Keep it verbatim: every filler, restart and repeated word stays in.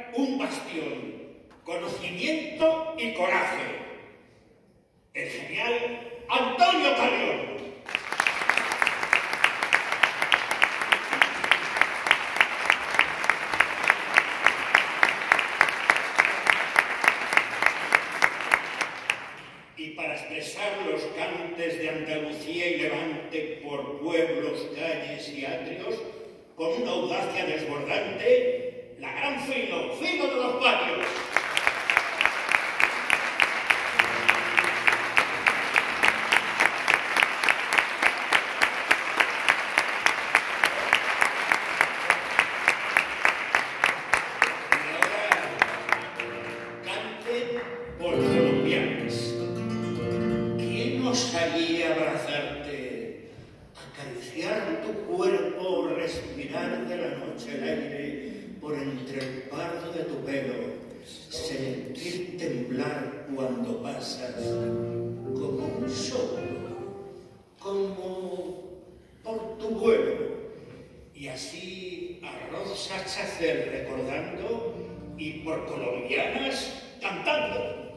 un bastión, conocimiento y coraje. El genial Antonio Carrión. Y para expresar los cantes de Andalucía y Levante por pueblos, calles y atrios, con una audacia desbordante, la gran Fino, Fino de los Patios. Y ahora, cante por colombianas. ¿Quién osaría abrazarte, acariciar tu cuerpo, respirar de la noche el aire por entre el pardo de tu pelo, sentir temblar cuando pasas como un soplo, como por tu vuelo, y así arroz sachacer recordando y por colombianas cantando?